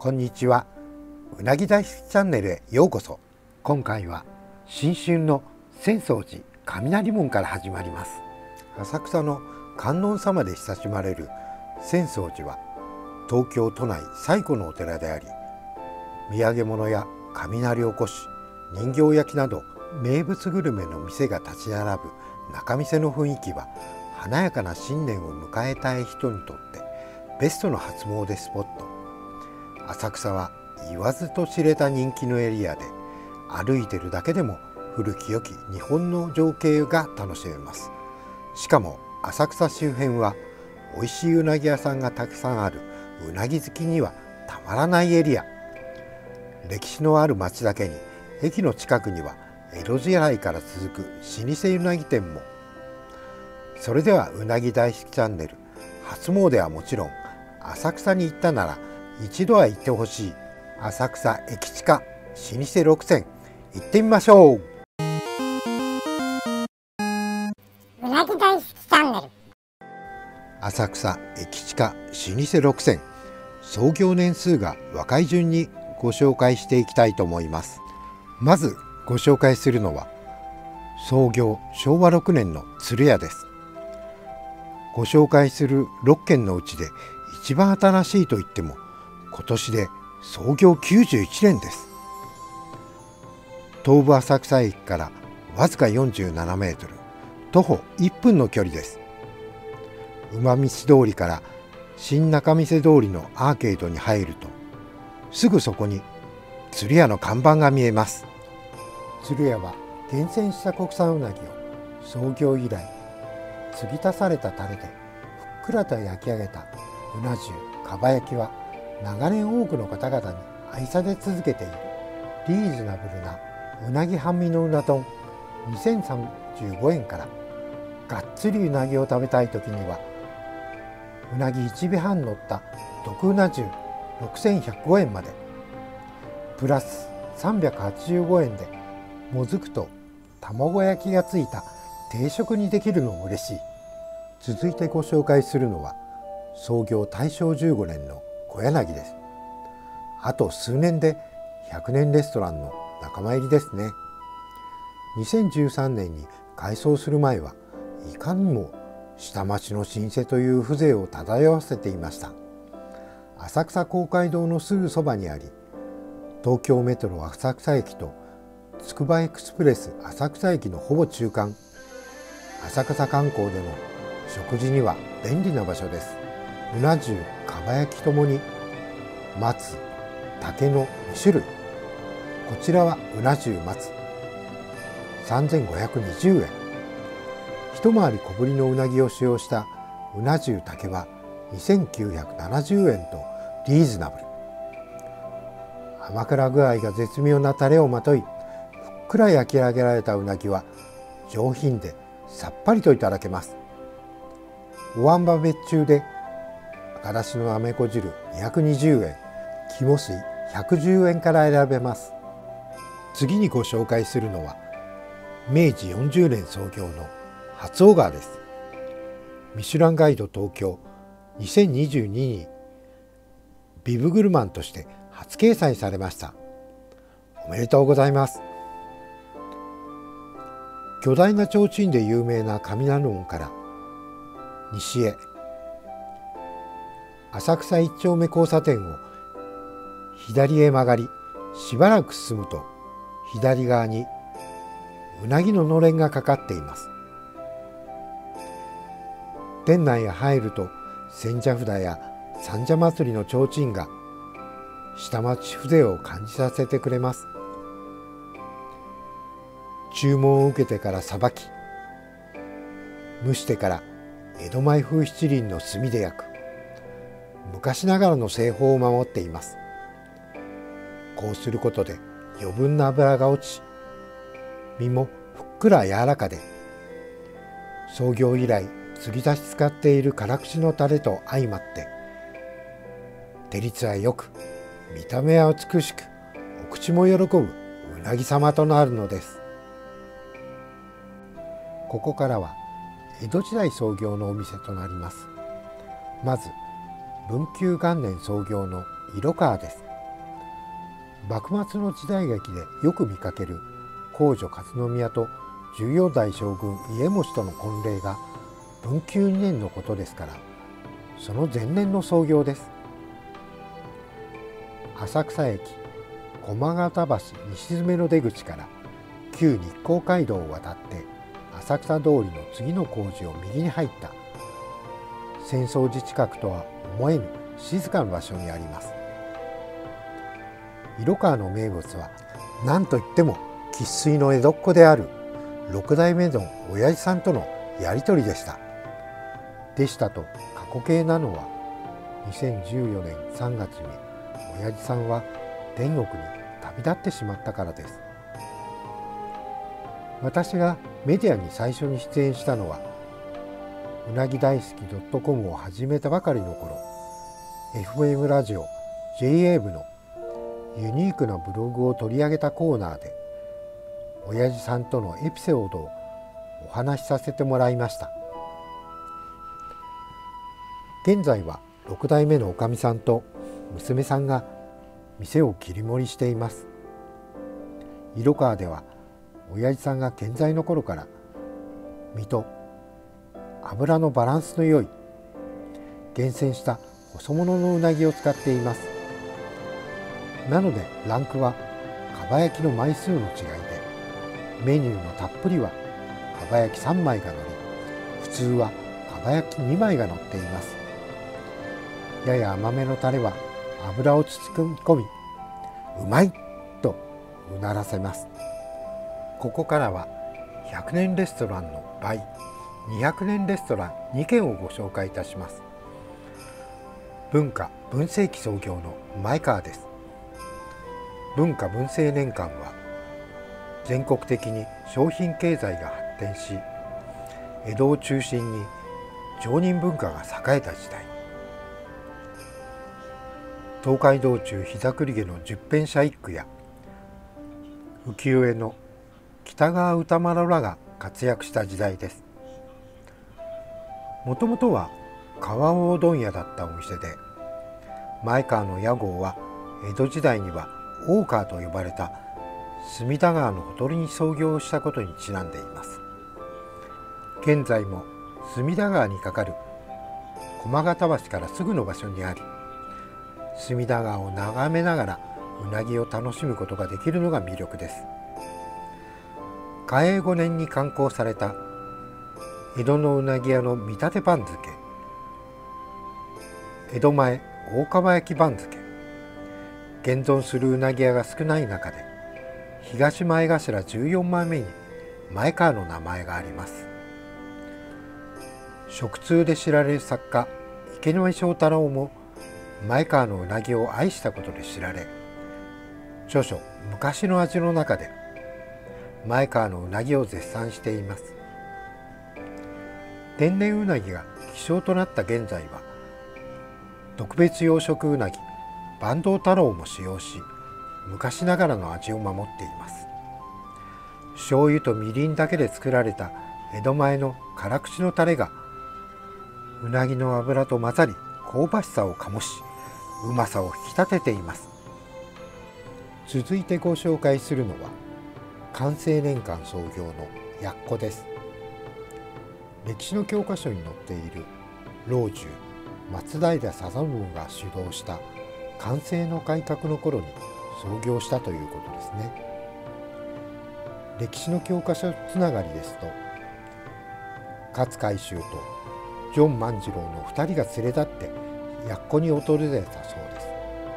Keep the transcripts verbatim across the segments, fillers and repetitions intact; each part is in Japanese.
こんにちは。うなぎ大好きチャンネルへようこそ。今回は新春の浅草寺雷門から始まります。浅草の観音様で親しまれる浅草寺は東京都内最古のお寺であり、土産物や雷おこし、人形焼きなど名物グルメの店が立ち並ぶ仲見世の雰囲気は、華やかな新年を迎えたい人にとってベストの初詣スポット。浅草は言わずと知れた人気のエリアで、歩いてるだけでも古き良き日本の情景が楽しめます。しかも浅草周辺は美味しいうなぎ屋さんがたくさんあるうなぎ好きにはたまらないエリア。歴史のある町だけに、駅の近くには江戸時代から続く老舗うなぎ店も。それではうなぎ大好きチャンネル、初詣はもちろん浅草に行ったなら一度は行ってほしい浅草駅近老舗ろくせん、行ってみましょう。 うなぎ大好きチャンネル。 浅草駅近老舗ろくせん、創業年数が若い順にご紹介していきたいと思います。まずご紹介するのは創業しょうわろくねんの鶴屋です。ご紹介するろっけんのうちで一番新しいと言っても今年で創業きゅうじゅういちねんです。東武浅草駅からわずかよんじゅうななメートル、徒歩いっぷんの距離です。馬道通りから新仲見世通りのアーケードに入ると、すぐそこに鶴屋の看板が見えます。鶴屋は厳選した国産うなぎを創業以来継ぎ足されたタレでふっくらと焼き上げたうな重かば焼きは、長年多くの方々に愛され続けているリーズナブルなうなぎ半身のうな丼にせんさんじゅうごえんから、がっつりうなぎを食べたい時にはうなぎいち尾半乗った特うな重ろくせんひゃくごえんまで、プラスさんびゃくはちじゅうごえんでもずくと卵焼きがついた定食にできるのも嬉しい。続いてご紹介するのは創業大正じゅうごねんの小柳です。あと数年でひゃくねんレストランの仲間入りですね。にせんじゅうさんねんに改装する前はいかにも下町の老舗という風情を漂わせていました。浅草公会堂のすぐそばにあり、東京メトロ浅草駅とつくばエクスプレス浅草駅のほぼ中間、浅草観光での食事には便利な場所です。うな重かば焼きともに松竹のにしゅるい。こちらはうな重松さんぜんごひゃくにじゅうえん、一回り小ぶりのうなぎを使用したうな重竹はにせんきゅうひゃくななじゅうえんとリーズナブル。甘辛具合が絶妙なタレをまとい、ふっくら焼き上げられたうなぎは上品でさっぱりといただけます。おわん葉別注で赤だしのなめこ汁にひゃくにじゅうえん、肝水ひゃくじゅうえんから選べます。次にご紹介するのはめいじよんじゅうねん創業の初小川です。ミシュランガイド東京にせんにじゅうににビブグルマンとして初掲載されました。おめでとうございます。巨大な提灯で有名な雷門から西へ、浅草一丁目交差点を左へ曲がり、しばらく進むと左側にうなぎののれんがかかっています。店内へ入ると千社札や三社祭りの提灯が下町風情を感じさせてくれます。注文を受けてからさばき、蒸してから江戸前風七輪の炭で焼く、昔ながらの製法を守っています。こうすることで余分な脂が落ち、身もふっくら柔らかで、創業以来継ぎ足し使っている辛口のタレと相まって照りつはよく、見た目は美しく、お口も喜ぶうなぎ様となるのです。ここからは江戸時代創業のお店となります。まず文久元年創業の色川です。 幕末の時代劇でよく見かける皇女勝宮とじゅうよん代将軍家茂との婚礼が文久にねんのことですから、その前年の創業です。浅草駅駒形橋西詰の出口から旧日光街道を渡って浅草通りの次の工事を右に入った浅草寺近くとは思えぬ静かな場所にあります。色川の名物は何といっても生粋の江戸っ子である六代目の親父さんとのやり取りでした。でしたと過去形なのはにせんじゅうよねんさんがつに親父さんは天国に旅立ってしまったからです。私がメディアに最初に出演したのはうなぎ大好き .com を始めたばかりの頃、 エフエム ラジオ ジェイエー 部のユニークなブログを取り上げたコーナーで親父さんとのエピソードをお話しさせてもらいました。現在はろく代目のおかみさんと娘さんが店を切り盛りしています。色川では親父さんが健在の頃から身と脂のバランスの良い厳選した細物のうなぎを使っています。なのでランクはかば焼きの枚数の違いで、メニューのたっぷりはかば焼きさんまいがのり、普通はかば焼きにまいがのっています。やや甘めのタレは油を包み込み、うまいとうならせます。ここからはひゃくねんレストランの倍、にひゃくねんレストランにけんをご紹介いたします。文化文政期創業の前川です。文化文政年間は全国的に商品経済が発展し、江戸を中心に町人文化が栄えた時代。東海道中膝栗毛の十返舎一九や浮世絵の北川歌麿らが活躍した時代です。もともとは川大問屋だったお店で、前川の屋号は江戸時代には大川と呼ばれた隅田川のほとりに創業したことにちなんでいます。現在も隅田川に架かる駒形橋からすぐの場所にあり、隅田川を眺めながらうなぎを楽しむことができるのが魅力です。嘉永ごねんに刊行された江戸のうなぎ屋の見立て番付、江戸前大川焼き番付、現存するうなぎ屋が少ない中で東前頭じゅうよんまいめに前川の名前があります。食通で知られる作家池上正太郎も前川のうなぎを愛したことで知られ、著書「昔の味」の中で前川のうなぎを絶賛しています。天然うなぎが希少となった現在は特別養殖うなぎ坂東太郎も使用し、昔ながらの味を守っています。醤油とみりんだけで作られた江戸前の辛口のタレがうなぎの脂と混ざり、香ばしさを醸し、うまさを引き立てています。続いてご紹介するのは寛政年間創業のやっこです。歴史の教科書に載っている老中松平定信が主導した寛政の改革の頃に創業したということですね。歴史の教科書つながりですと、勝海舟とジョン万次郎のふたりが連れ立ってやっこに訪れたそうです。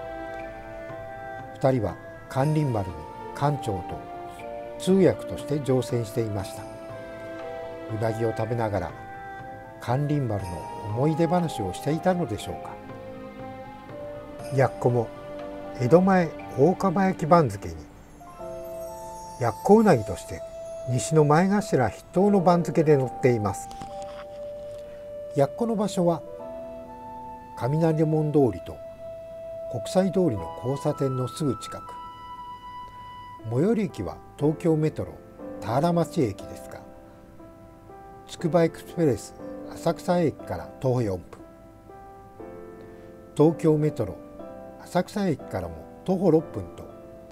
ふたりは咸臨丸の館長と通訳として乗船していました。うなぎを食べながら咸臨丸の思い出話をしていたのでしょうか。やっこも江戸前大釜焼き番付にやっこうなぎとして西の前頭筆頭の番付で載っています。やっこの場所は雷門通りと国際通りの交差点のすぐ近く、最寄り駅は東京メトロ田原町駅ですが、つくばエクスプレス浅草駅から徒歩よんぷん、東京メトロ浅草駅からも徒歩ろっぷんと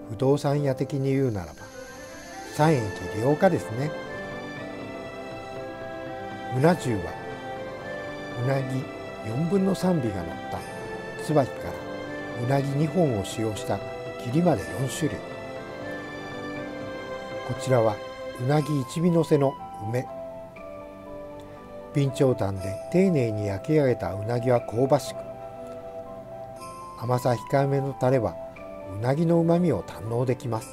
不動産屋的に言うならば三駅両家ですね。うな重はうなぎよんぶんのさんびが乗った椿からうなぎにほんを使用した切りまでよんしゅるい。こちらはうなぎ一尾乗せの梅。備長炭で丁寧に焼き上げたうなぎは香ばしく、甘さ控えめのタレはうなぎのうまみを堪能できます。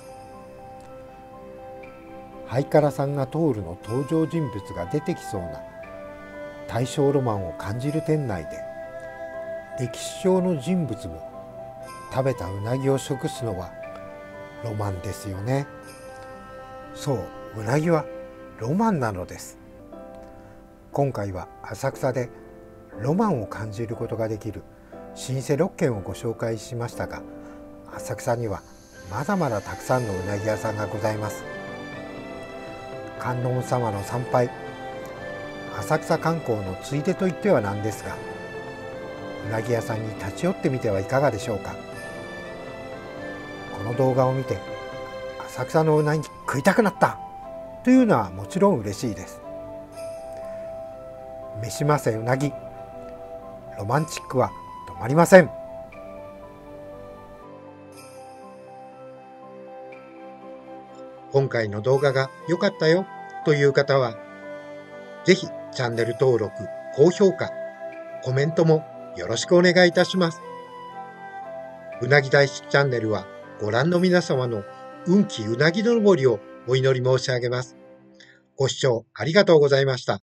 ハイカラさんが通るの登場人物が出てきそうな大正ロマンを感じる店内で、歴史上の人物も食べたうなぎを食すのはロマンですよね。そう、うなぎはロマンなのです。今回は浅草でロマンを感じることができる老舗ろっけんをご紹介しましたが、浅草にはまだまだたくさんのうなぎ屋さんがございます。観音様の参拝、浅草観光のついでといってはなんですが、うなぎ屋さんに立ち寄ってみてはいかがでしょうか。この動画を見て浅草のうなぎ食いたくなったというのはもちろん嬉しいです。飯ませうなぎ、ロマンチックは止まりません。今回の動画が良かったよという方は、ぜひチャンネル登録、高評価、コメントもよろしくお願いいたします。うなぎ大好きチャンネルはご覧の皆様の運気うなぎ登りをお祈り申し上げます。ご視聴ありがとうございました。